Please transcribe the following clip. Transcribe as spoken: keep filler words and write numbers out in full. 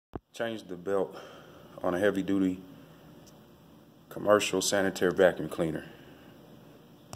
Changed the belt on a heavy duty commercial sanitary vacuum cleaner.